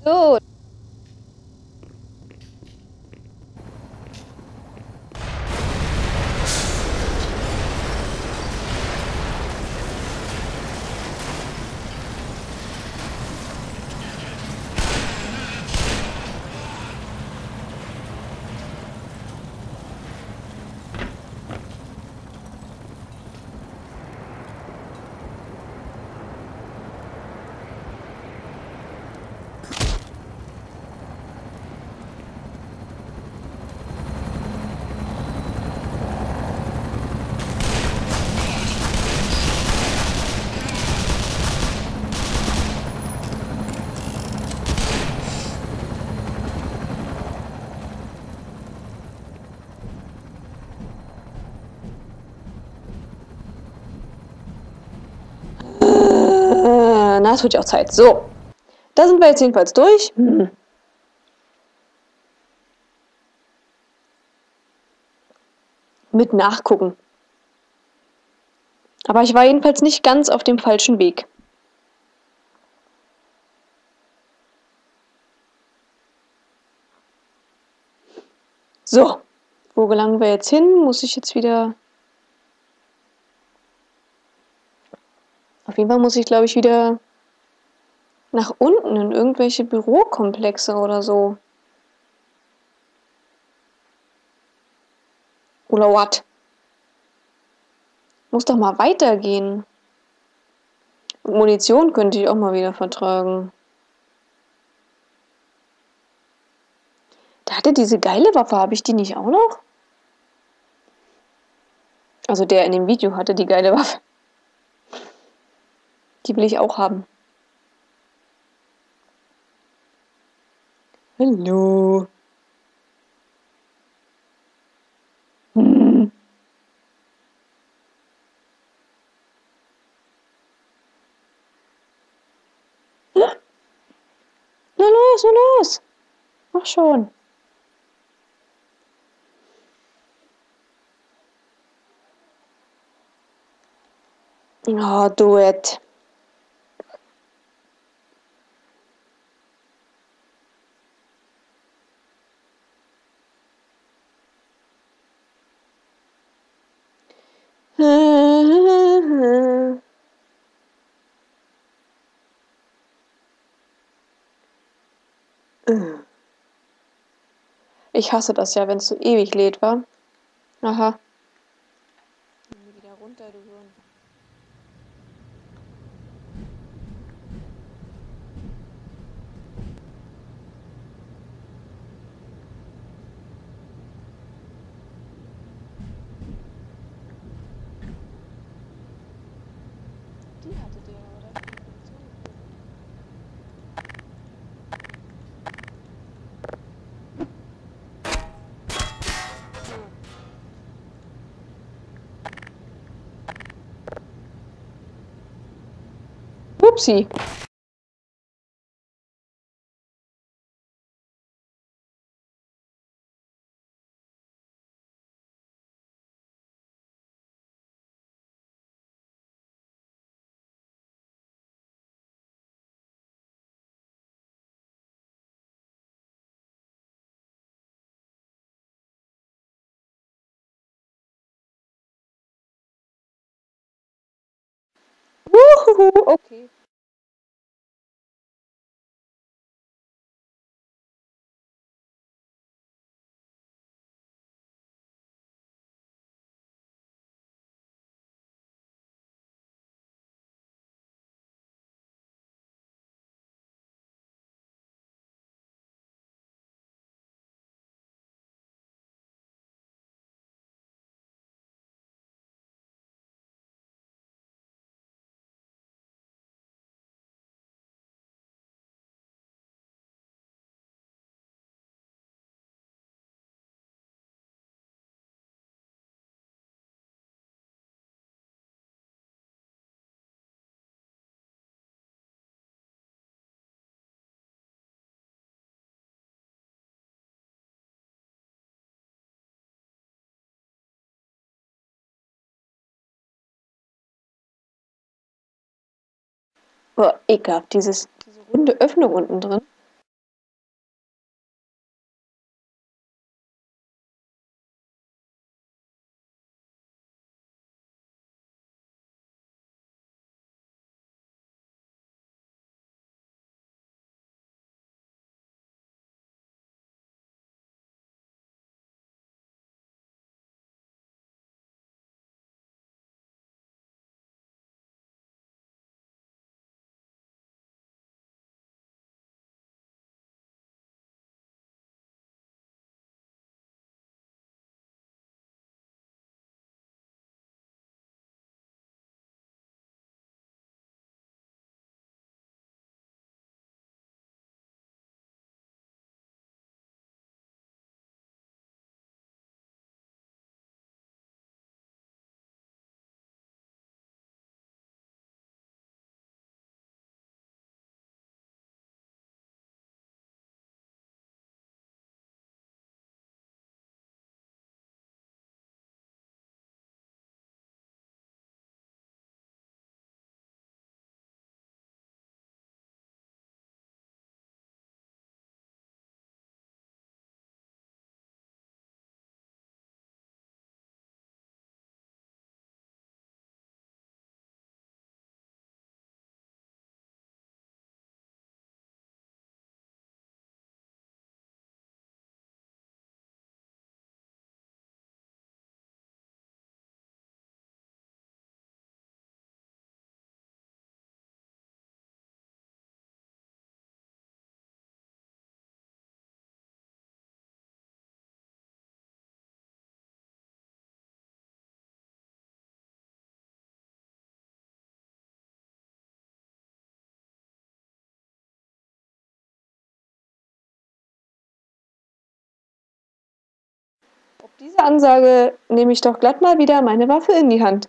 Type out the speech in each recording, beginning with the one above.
So, na, es wird ja auch Zeit. So, da sind wir jetzt jedenfalls durch. Mit Nachgucken. Aber ich war jedenfalls nicht ganz auf dem falschen Weg. So, wo gelangen wir jetzt hin? Muss ich jetzt wieder... Auf jeden Fall muss ich, glaube ich, wieder nach unten in irgendwelche Bürokomplexe oder so. Oder what? Muss doch mal weitergehen. Und Munition könnte ich auch mal wieder vertragen. Der hatte diese geile Waffe, habe ich die nicht auch noch? Also der in dem Video hatte die geile Waffe. Die will ich auch haben. Hallo. Hm. Na los, na los. Mach schon. Oh, Duett. Ich hasse das ja, wenn es so ewig lädt, wa? Aha. Wieder runter, du Hirn. Die hatte der, oder? Upsi. Wuhu, okay. Boah, ekelhaft, diese runde Öffnung unten drin. Diese Ansage nehme ich doch glatt mal wieder meine Waffe in die Hand.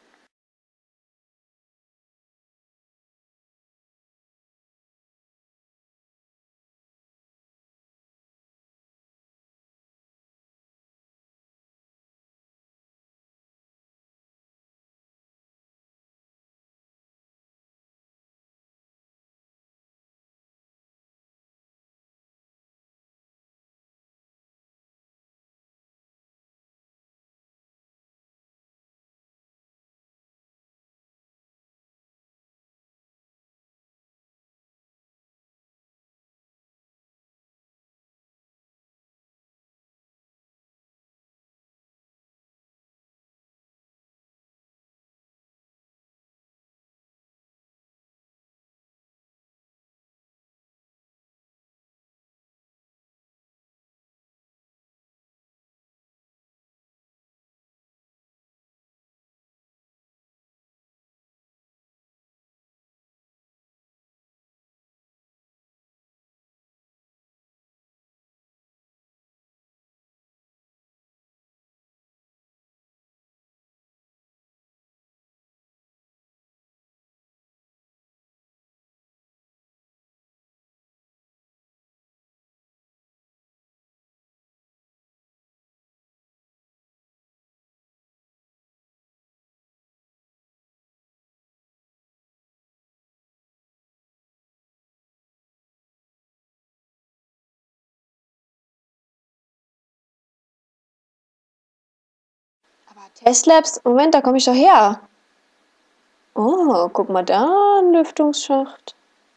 Aber Testlabs, Moment, da komme ich doch her. Oh, guck mal da, ein Lüftungsschacht.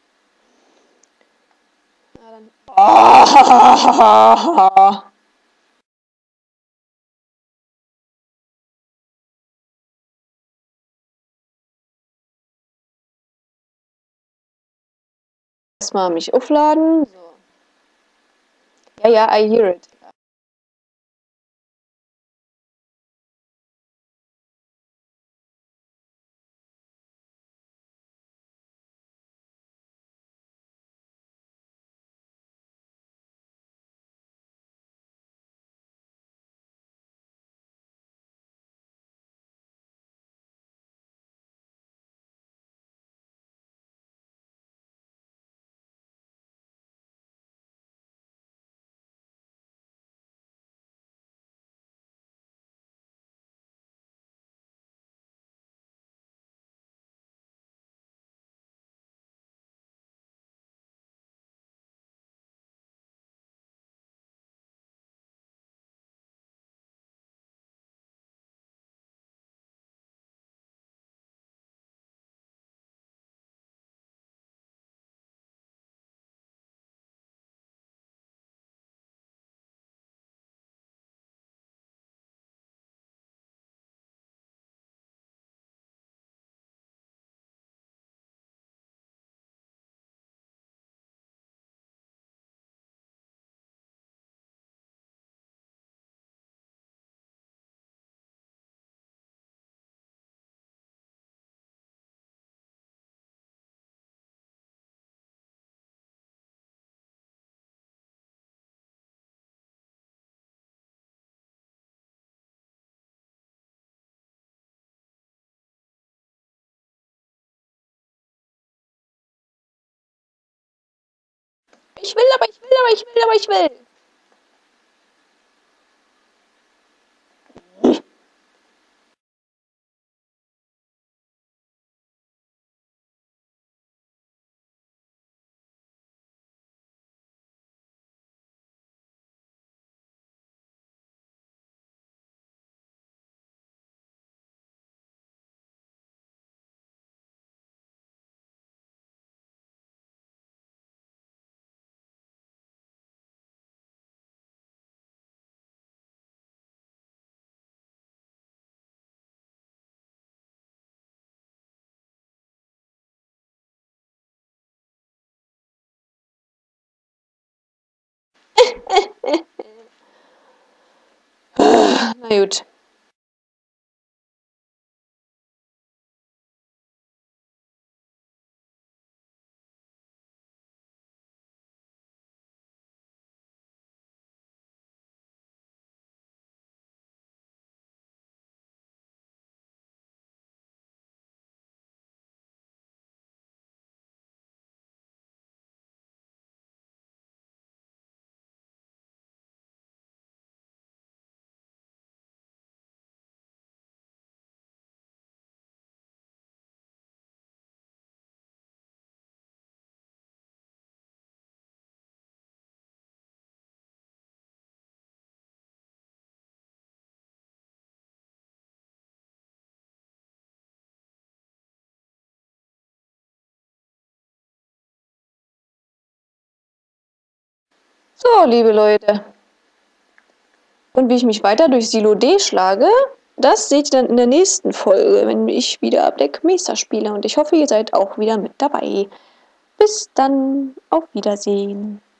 Oh. Erstmal mich aufladen. So. Ja, ja, I hear it. Ich will, aber ich will, aber ich will, aber ich will. Na gut. So, liebe Leute. Und wie ich mich weiter durch Silo D schlage, das seht ihr dann in der nächsten Folge, wenn ich wieder Black Mesa spiele. Und ich hoffe, ihr seid auch wieder mit dabei. Bis dann, auf Wiedersehen.